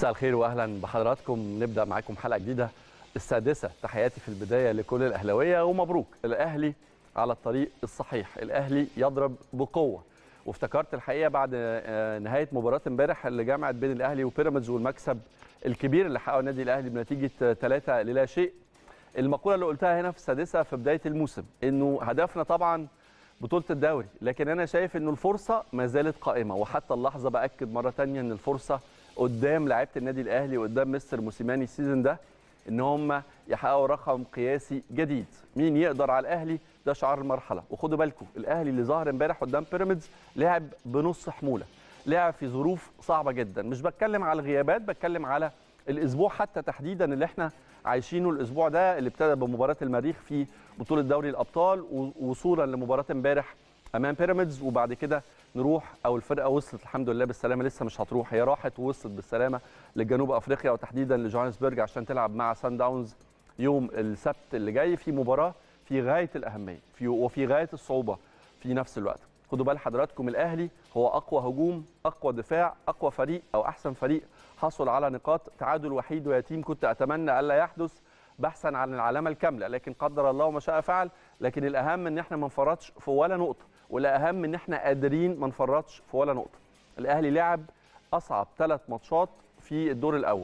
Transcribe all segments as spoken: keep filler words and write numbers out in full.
مساء الخير واهلا بحضراتكم. نبدا معاكم حلقه جديده السادسه. تحياتي في البدايه لكل الاهلاويه ومبروك. الاهلي على الطريق الصحيح، الاهلي يضرب بقوه. وافتكرت الحقيقه بعد نهايه مباراه امبارح اللي جمعت بين الاهلي وبيراميدز والمكسب الكبير اللي حققه النادي الاهلي بنتيجه ثلاثة للا شيء، المقوله اللي قلتها هنا في السادسه في بدايه الموسم انه هدفنا طبعا بطوله الدوري، لكن انا شايف انه الفرصه ما زالت قائمه، وحتى اللحظه باكد مره ثانيه ان الفرصه قدام لعيبه النادي الاهلي وقدام مستر موسيماني السيزون ده ان هم يحققوا رقم قياسي جديد. مين يقدر على الاهلي؟ ده شعار المرحله. وخدوا بالكم الاهلي اللي ظهر امبارح قدام بيراميدز لعب بنص حموله، لعب في ظروف صعبه جدا. مش بتكلم على الغيابات، بتكلم على الاسبوع حتى تحديدا اللي احنا عايشينه الاسبوع ده، اللي ابتدى بمباراه المريخ في بطوله دوري الابطال ووصولا لمباراه امبارح امام بيراميدز، وبعد كده نروح او الفرقه وصلت الحمد لله بالسلامه، لسه مش هتروح، هي راحت ووصلت بالسلامه لجنوب افريقيا وتحديدا لجوهانسبرج عشان تلعب مع سان داونز يوم السبت اللي جاي في مباراه في غايه الاهميه في وفي غايه الصعوبه في نفس الوقت. خدوا بال حضراتكم الاهلي هو اقوى هجوم، اقوى دفاع، اقوى فريق او احسن فريق حصل على نقاط تعادل وحيد ويتيم كنت اتمنى الا يحدث بحثا عن العلامه الكامله، لكن قدر الله وما شاء فعل. لكن الاهم ان احنا ما نفرطش في ولا نقطه، والاهم ان احنا قادرين ما نفرطش في ولا نقطه. الاهلي لعب اصعب ثلاث ماتشات في الدور الاول.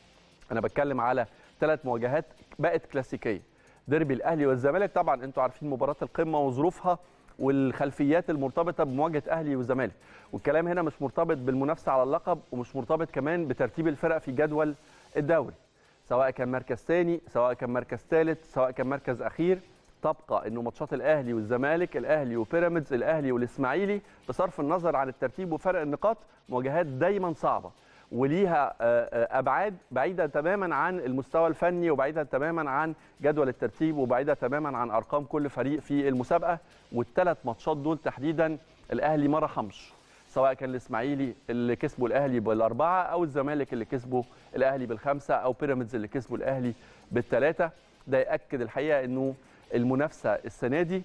انا بتكلم على ثلاث مواجهات بقت كلاسيكيه. ديربي الاهلي والزمالك، طبعا انتوا عارفين مباراه القمه وظروفها والخلفيات المرتبطه بمواجهه اهلي والزمالك، والكلام هنا مش مرتبط بالمنافسه على اللقب ومش مرتبط كمان بترتيب الفرق في جدول الدوري، سواء كان مركز ثاني سواء كان مركز ثالث سواء كان مركز اخير. تبقى انه ماتشات الاهلي والزمالك، الاهلي وبيراميدز، الاهلي والاسماعيلي، بصرف النظر عن الترتيب وفرق النقاط، مواجهات دايما صعبه وليها ابعاد بعيده تماما عن المستوى الفني وبعيده تماما عن جدول الترتيب وبعيده تماما عن ارقام كل فريق في المسابقه. والثلاث ماتشات دول تحديدا الاهلي ما رحمش، سواء كان الاسماعيلي اللي كسبوا الاهلي بالاربعه او الزمالك اللي كسبوا الاهلي بالخمسه او بيراميدز اللي كسبوا الاهلي بالثلاثه. ده ياكد الحقيقه انه المنافسه السنه دي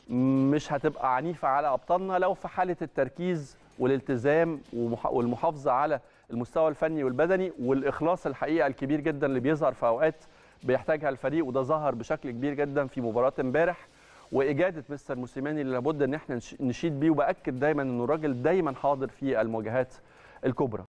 مش هتبقى عنيفه على ابطالنا لو في حاله التركيز والالتزام والمحافظه على المستوى الفني والبدني والاخلاص الحقيقه الكبير جدا اللي بيظهر في اوقات بيحتاجها الفريق، وده ظهر بشكل كبير جدا في مباراه امبارح. واجاده مستر موسيماني اللي لابد ان احنا نشيد بيه، وباكد دايما انه الراجل دايما حاضر في المواجهات الكبرى.